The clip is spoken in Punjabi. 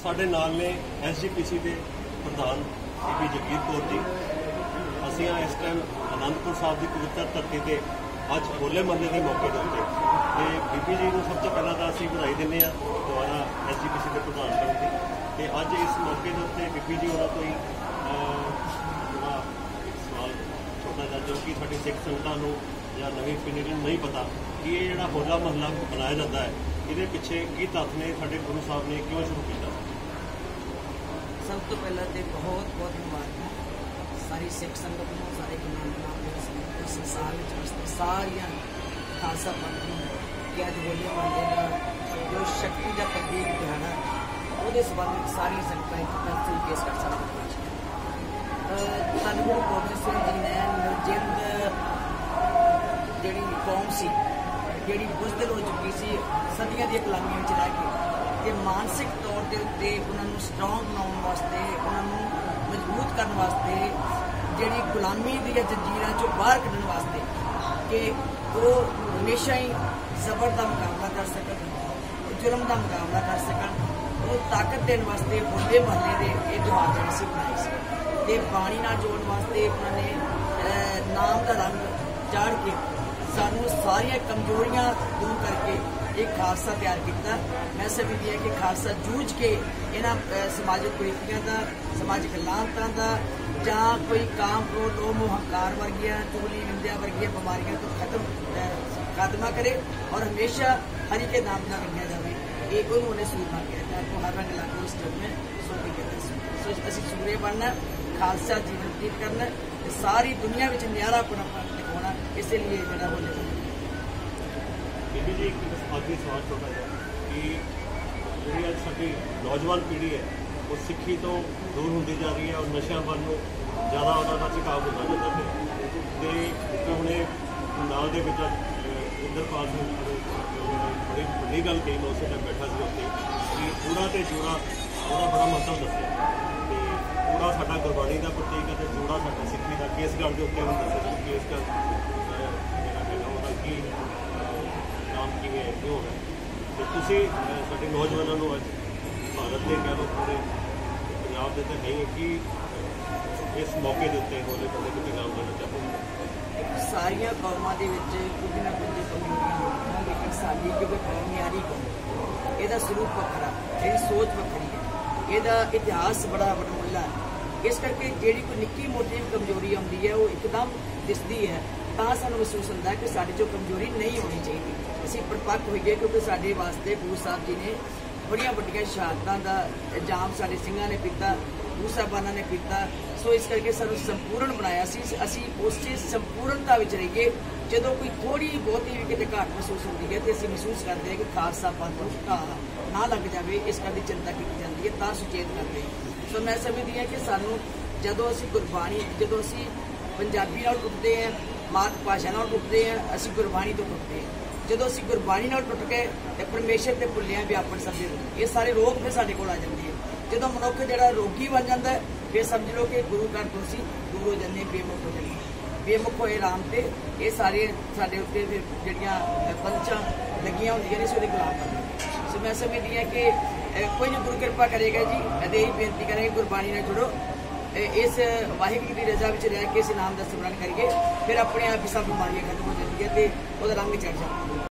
ਸਾਡੇ ਨਾਲ ਨੇ SGPC ਦੇ ਪ੍ਰਧਾਨ ਬੀਬੀ ਜਗੀਰ ਕੌਰ ਜੀ। ਅਸੀਂ ਇਸ ਟਾਈਮ ਆਨੰਦਪੁਰ ਸਾਹਿਬ ਦੀ ਪਵਿੱਤਰ ਧਰਤੀ ਤੇ ਅੱਜ ਹੋਲੇ ਮਹੱਲੇ ਦੇ ਮੌਕੇ ਦੇ ਉੱਤੇ ਤੇ ਬੀਬੀ ਜੀ ਨੂੰ ਸਭ ਤੋਂ ਪਹਿਲਾਂ ਤਾਂ ਅਸੀਂ ਵਧਾਈ ਦਿੰਦੇ ਹਾਂ ਦੁਬਾਰਾ SGPC ਦੇ ਪ੍ਰਧਾਨ ਬਣਨ ਦੀ। ਤੇ ਅੱਜ ਇਸ ਮੌਕੇ ਦੇ ਉੱਤੇ ਬੀਬੀ ਜੀ ਉਹਨਾਂ ਤੋਂ ਹੀ ਥੋੜਾ ਸਵਾਲ ਛੋਟਾ ਜਿਹਾ, ਜੋ ਕਿ ਸਾਡੀ ਸਿੱਖ ਸੰਗਤਾਂ ਨੂੰ ਜਾਂ ਨਵੀਂ ਪੀੜ੍ਹੀ ਨੂੰ ਨਹੀਂ ਪਤਾ ਕਿ ਇਹ ਜਿਹੜਾ ਹੋਲਾ ਮਹੱਲਾ ਮਨਾਇਆ ਜਾਂਦਾ ਹੈ, ਇਹਦੇ ਪਿੱਛੇ ਕੀ ਤੱਥ ਨੇ, ਸਾਡੇ ਗੁਰੂ ਸਾਹਿਬ ਨੇ ਕਿਉਂ ਸ਼ੁਰੂ ਕੀਤਾ? सब तो पहले तो बहुत बहुत मुबारक सारी सिख संगत को, सारे इस संसार में सारिया खालसा पंथ कि अज होली महल्ले का जो शक्ति का प्रतीक दिहाड़ा वो संबंध सारिया संगत तफसील पेश कर सकते। धन गुरु गोबिंद सिंह जी ने निर्जिंद जी कौम सी जी बुजदिल हो चुकी सी सदियों की गुलामियों में रह के ਤੇ ਮਾਨਸਿਕ ਤੌਰ ਦੇ ਉੱਤੇ ਉਹਨਾਂ ਨੂੰ ਸਟਰੋਂਗ ਬਣਾਉਣ ਵਾਸਤੇ, ਉਹਨਾਂ ਨੂੰ ਮਜ਼ਬੂਤ ਕਰਨ ਵਾਸਤੇ, ਜਿਹੜੀ ਗੁਲਾਮੀ ਦੀਆਂ ਜੰਜੀਰਾਂ ਚੋਂ ਬਾਹਰ ਕੱਢਣ ਵਾਸਤੇ ਕਿ ਉਹ ਹਮੇਸ਼ਾ ਹੀ ਜ਼ਬਰ ਦਾ ਮੁਕਾਬਲਾ ਕਰ ਸਕਣ, ਜ਼ੁਲਮ ਦਾ ਮੁਕਾਬਲਾ ਕਰ ਸਕਣ, ਉਹ ਤਾਕਤ ਦੇਣ ਵਾਸਤੇ ਹੋਲੇ ਮਹੱਲੇ ਦੇ ਇਹ ਤਿਉਹਾਰ ਜਿਹੜੇ ਸੀ ਬਣਾਏ ਸੀ। ਤੇ ਬਾਣੀ ਨਾਲ ਜੋੜਨ ਵਾਸਤੇ ਉਹਨਾਂ ਨੇ ਨਾਮ ਦਾ ਰੰਗ ਚਾੜ ਕੇ ਸਾਨੂੰ ਸਾਰੀਆਂ ਕਮਜ਼ੋਰੀਆਂ ਦੂਰ ਕਰਕੇ एक खालसा तैयार किया। मैं समझदी है कि खालसा जूझ के इन्होंने समाजिक कुरीतियों का, समाजिक लानतां का जां कोई काम क्रोध लोभ हंकार वर्गिया चुगली निंदा वर्गिया बीमारियों तो खात्मा करे और हमेशा हरि के नाम न रखा जाए। एक उन्होंने सूर मांग किया था, आपको हर रंग लागू उस टाइम में सूर भी कहते सो असी सूर्य बनना, खालसा जीवन व्यतीत करना, सारी दुनिया में न्यारापन दिखाना, इसलिए जरा होले ਬੀਬੀ ਜੀ ਇੱਕ ਆਖਰੀ ਸਵਾਲ ਛੋਟਾ ਜਿਹਾ ਕਿ ਜਿਹੜੀ ਅੱਜ ਸਾਡੀ ਨੌਜਵਾਨ ਪੀੜ੍ਹੀ ਹੈ ਉਹ ਸਿੱਖੀ ਤੋਂ ਦੂਰ ਹੁੰਦੀ ਜਾ ਰਹੀ ਹੈ ਔਰ ਨਸ਼ਿਆਂ ਵੱਲ ਨੂੰ ਜ਼ਿਆਦਾ ਉਹਨਾਂ ਦਾ ਝੁਕਾਅ ਹੁੰਦਾ ਜਾਂਦਾ ਪਿਆ। ਅਤੇ ਹੁਣੇ ਨਾਲ ਦੇ ਵਿੱਚ ਇੰਦਰਪਾਲ ਸਿੰਘ ਬੜੀ ਵੱਡੀ ਗੱਲ ਕਹੀ, ਮੈਂ ਉਸੇ ਟਾਈਮ ਬੈਠਾ ਸੀ ਉੱਥੇ ਕਿ ਕੂੜਾ ਅਤੇ ਜੂੜਾ ਉਹਦਾ ਬੜਾ ਮਹੱਤਵ ਦੱਸਿਆ। ਅਤੇ ਕੂੜਾ ਸਾਡਾ ਗੁਰਬਾਣੀ ਦਾ ਪ੍ਰਤੀਕ ਹੈ ਅਤੇ ਜੂੜਾ ਸਾਡਾ ਸਿੱਖੀ ਦਾ। ਕੇਸਗੜ੍ਹ ਦੇ ਉੱਤੇ ਵੀ ਦੱਸਿਆ ਕਿ ਕੇਸਗੜ੍ਹ ਜਿਹੜਾ ਹੈਗਾ ਉਹਦਾ ਕੀ ਨਾਮ ਕਿਵੇਂ ਹੈ, ਕਿਉਂ ਹੈ। ਅਤੇ ਤੁਸੀਂ ਸਾਡੇ ਨੌਜਵਾਨਾਂ ਨੂੰ ਅੱਜ ਭਾਰਤ ਦੇ ਕਹਿ ਲਓ ਪੂਰੇ ਪੰਜਾਬ ਦੇ ਤਾਂ ਨਹੀਂ ਕਿ ਇਸ ਮੌਕੇ ਦੇ ਉੱਤੇ ਹੋਲੇ ਮਹੱਲੇ ਦੇ ਪੈਗਾਮ ਦੇਣਾ ਚਾਹੁੰਦੇ? ਸਾਰੀਆਂ ਕੌਮਾਂ ਦੇ ਵਿੱਚ ਕੁਝ ਨਾ ਕੁਝ ਕਮਜ਼ੋਰੀਆਂ ਹੁੰਦੀਆਂ, ਲੇਕਿਨ ਸਾਡੀ ਕਿਉਂਕਿ ਕੌਮਿਆਰੀ ਕੌਮ, ਇਹਦਾ ਸਰੂਪ ਵੱਖਰਾ, ਇਹਦੀ ਸੋਚ ਵੱਖਰੀ ਹੈ, ਇਹਦਾ ਇਤਿਹਾਸ ਬੜਾ ਵਡਮੁੱਲਾ ਹੈ। ਇਸ ਕਰਕੇ ਜਿਹੜੀ ਕੋਈ ਨਿੱਕੀ ਮੋਟੀ ਕਮਜ਼ੋਰੀ ਆਉਂਦੀ ਹੈ ਉਹ ਇੱਕਦਮ ਦਿਸਦੀ ਹੈ, ਤਾਂ ਸਾਨੂੰ ਮਹਿਸੂਸ ਹੁੰਦਾ ਕਿ ਸਾਡੇ 'ਚੋਂ ਕਮਜ਼ੋਰੀ ਨਹੀਂ ਹੋਣੀ ਚਾਹੀਦੀ। ਅਸੀਂ ਪਰਪੱਕ ਹੋਈਏ ਕਿਉਂਕਿ ਸਾਡੇ ਵਾਸਤੇ ਗੁਰੂ ਸਾਹਿਬ ਜੀ ਨੇ ਬੜੀਆਂ ਵੱਡੀਆਂ ਸ਼ਹਾਦਤਾਂ ਦਾ ਇਲਜ਼ਾਮ ਸਾਡੇ ਸਿੰਘਾਂ ਨੇ ਪੀਤਾ, ਗੁਰੂ ਸਾਹਿਬਾਨਾਂ ਨੇ ਪੀਤਾ। ਸੋ ਇਸ ਕਰਕੇ ਸਾਨੂੰ ਸੰਪੂਰਨ ਬਣਾਇਆ ਸੀ। ਅਸੀਂ ਉਸ ਚੀਜ਼ ਸੰਪੂਰਨਤਾ ਵਿੱਚ ਰਹੀਏ। ਜਦੋਂ ਕੋਈ ਥੋੜੀ ਬਹੁਤੀ ਵੀ ਕਿਤੇ ਘਾਟ ਮਹਿਸੂਸ ਹੁੰਦੀ ਹੈ ਤੇ ਅਸੀਂ ਮਹਿਸੂਸ ਕਰਦੇ ਹਾਂ ਕਿ ਖਾਲਸਾ ਪੰਥ ਨੂੰ ਘਾਹ ਨਾ ਲੱਗ ਜਾਵੇ, ਇਸ ਗੱਲ ਦੀ ਚਿੰਤਾ ਕੀਤੀ ਜਾਂਦੀ ਹੈ, ਤਾਂ ਸੁਚੇਤ ਕਰਦੇ ਹਾਂ। ਸੋ ਮੈਂ ਸਮਝਦੀ ਹਾਂ ਕਿ ਸਾਨੂੰ ਜਦੋਂ ਅਸੀਂ ਗੁਰਬਾਣੀ, ਜਦੋਂ ਅਸੀਂ ਪੰਜਾਬੀ ਨਾਲ ਟੁੱਟਦੇ ਹਾਂ, ਮਾਤ ਭਾਸ਼ਾ ਨਾਲ ਟੁੱਟਦੇ ਹਾਂ, ਅਸੀਂ ਗੁਰਬਾਣੀ ਤੋਂ ਟੁੱਟਦੇ ਹਾਂ। ਜਦੋਂ ਅਸੀਂ ਗੁਰਬਾਣੀ ਨਾਲ ਟੁੱਟ ਕੇ ਤੇ ਪਰਮੇਸ਼ਰ ਤੇ ਭੁੱਲਿਆ ਵਿਆਪਨ ਸਮਝੇ, ਇਹ ਸਾਰੇ ਰੋਗ ਫਿਰ ਸਾਡੇ ਕੋਲ ਆ ਜਾਂਦੇ ਹੈ। ਜਦੋਂ ਮਨੁੱਖ ਜਿਹੜਾ ਰੋਗੀ ਬਣ ਜਾਂਦਾ ਫਿਰ ਸਮਝ ਲਓ ਕਿ ਗੁਰੂ ਘਰ ਤੋਂ ਅਸੀਂ ਦੂਰ ਹੋ ਜਾਂਦੇ, ਬੇਮੁਖ ਹੋ ਜਾਂਦੇ। ਬੇਮੁਖ ਹੋਏ ਰਾਮ ਤੇ ਇਹ ਸਾਰੇ ਸਾਡੇ ਉੱਤੇ ਫਿਰ ਜਿਹੜੀਆਂ ਪੰਚਾਂ ਲੱਗੀਆਂ ਹੁੰਦੀਆਂ ਨੇ, ਉਹਦੇ ਗੁਲਾਮ ਬਣਦੇ। ਸੋ ਮੈਂ ਸਮਝਦੀ ਹਾਂ ਕਿ ਕੋਈ ਨਾ ਗੁਰੂ ਕਿਰਪਾ ਕਰੇਗਾ ਜੀ। ਇਹਦੇ ਹੀ ਬੇਨਤੀ ਕਰਾਂਗੇ ਗੁਰਬਾਣੀ ਨਾਲ ਜੁੜੋ, ਇਸ ਵਾਹਿਗੁਰੂ ਦੀ ਰਜ਼ਾ ਵਿੱਚ ਰਹਿ ਕੇ ਇਸ ਨਾਮ ਦਾ ਸਿਮਰਨ ਕਰੀਏ, ਫਿਰ ਆਪਣੇ ਆਪ ਹੀ ਸਭ ਬਿਮਾਰੀਆਂ ਖਤਮ ਹੋ ਜਾਂਦੀਆਂ ਤੇ ਉਹਦਾ ਰੰਗ ਚੜ੍ਹ ਜਾਂਦਾ।